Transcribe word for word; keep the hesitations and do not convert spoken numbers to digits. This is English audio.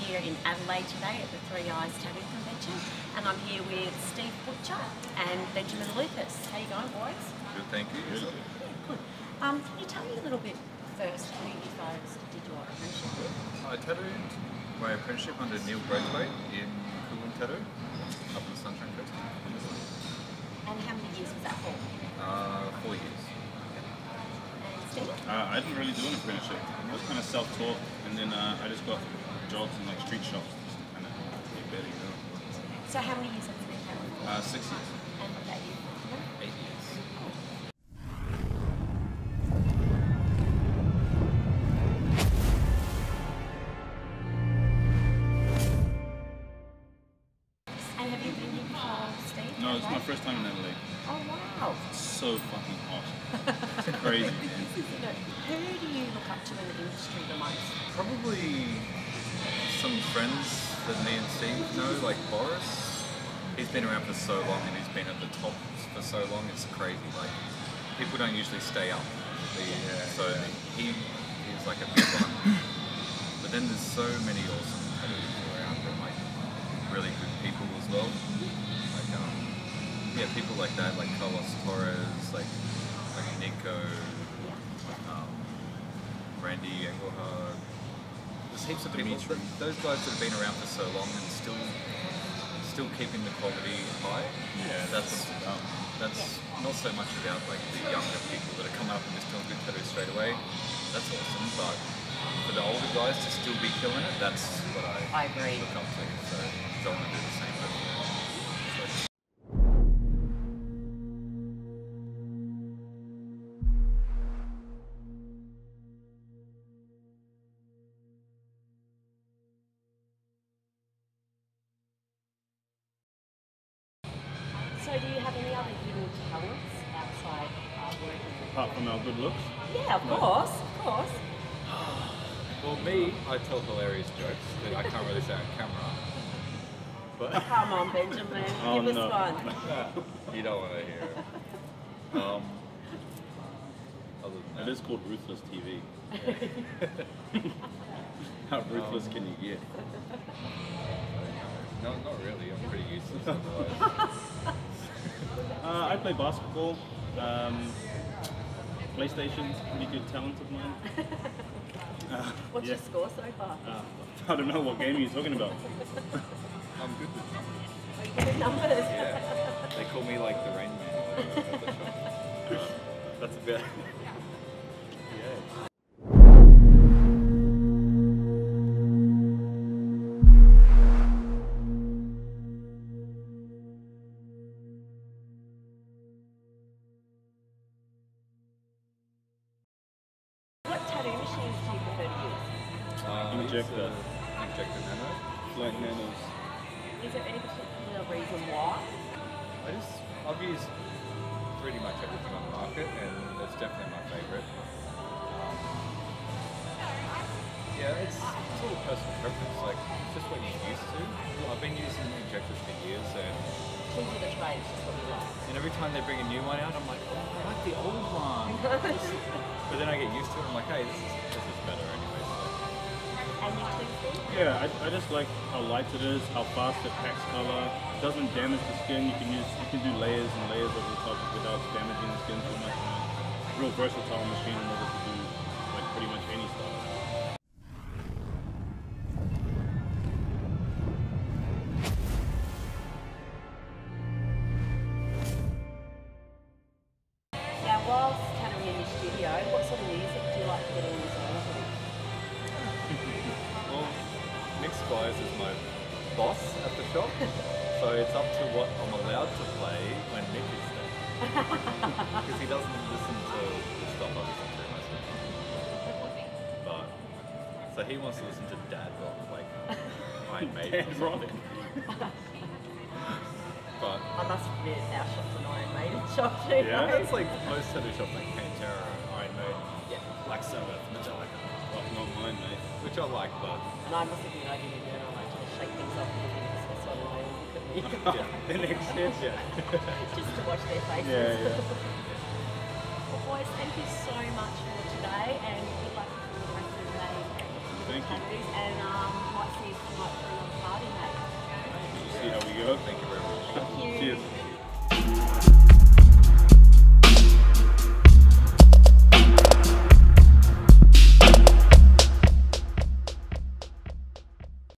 here in Adelaide today at the Three Eyes Tattoo Convention, and I'm here with Steve Butcher and Benjamin Lucas. How you going, boys? Good, thank you. Yeah, good. Um, can you tell me a little bit first who you guys did your apprenticeship with? I tattooed my apprenticeship under Neil Braithwaite in Coolum Tattoo, up in the Sunshine Coast. And how many years was that for? Uh, four years. And Steve? Uh, I didn't really do an apprenticeship. I was kind of self-taught, and then uh, I just got jobs in like street shops, just to kind of get better, you know. So how many years have you been tattooing for? Uh, six years. And what about you? Eight years. And have you been here before, Steve? No, it's my first time in Adelaide. Oh wow! It's so fucking hot. It's crazy, man. Who do you look up to in the industry the most? Probably some friends that me and Steve know, like Boris. He's been around for so long and he's been at the top for so long, it's crazy. Like, people don't usually stay up. Yeah. So he he's like a big one. But then there's so many awesome tattooers around and like really good people as well. Like um yeah, people like that, like Carlos Torres, like like Nico, um, Randy Engelhard. There's heaps of people. But those guys that have been around for so long and still still keeping the quality high. Yeah, That's um, that's not so much about like the younger people that are coming up and just doing good tattoos straight away. That's awesome, but for the older guys to still be killing it, that's what I, I agree. look up to. So I want to do the same. But, so. So do you have any other hidden talents outside artwork? Apart from our good looks. Yeah, of course, of course. Well, me, I tell hilarious jokes that I can't really say on camera. But Come on, Benjamin, Oh, give us no. one. you don't want to hear it. Um, other than It that, is called Ruthless T V. How ruthless can you get? no, not really. I'm pretty useless otherwise. Uh, I play basketball. Um, PlayStation's a pretty good talent of mine. Uh, What's yeah. your score so far? Uh, I don't know what game you're talking about. I'm good with numbers. Are you good at numbers? Yeah. They call me like the Rain Man. at the shop. That's about. Yeah. What tattoo machines do you prefer to use? Uh, Injector. uh, Injector Nano. Flight Nanos. Is there any particular reason why? I just, I've used pretty much everything on the market and it's definitely my favourite. Um, yeah, it's, it's all personal preference, like it's just what you're used to. I've been using injectors for years and, Tools of the trade is just what you like. and every time they bring a new one out, I'm like, oh, I like the old one. But then I get used to it, I'm like, hey, this is, this is better anyway. So. And you too, Steve? Yeah, I, I just like how light it is, how fast it packs color. It doesn't damage the skin. You can use, you can do layers and layers over the top without damaging the skin too much. And real versatile machine in order to do like pretty much any style. Now, whilst tattooing in your studio, what sort of music do you like to get in your zone with? Well, Nick Squires is my boss at the shop, so it's up to what I'm allowed to play when Nick is there. Because he doesn't listen to the stuff I listen to most of the time. But, so he wants to listen to dad rock, like Iron Maiden or something. But, I must admit, our shop's an Iron Maiden shop too. Yeah? mate. it's like most tattoo shops like Pantera, Iron Maiden, Yeah. Black Sabbath, Metallica, Oh, not mine, mate. which I like, but And I must admit, I didn't even know I like to shake things up and things. That's what I look at me. yeah, the next step, yeah. Just to watch their faces. Yeah, yeah. Well, boys, thank you so much for today, and good luck for the rest of the day. Thank you. Tattoos, and um, might see you tonight for another party, mate. See how we go. Thank you very much. Thank you. Cheers.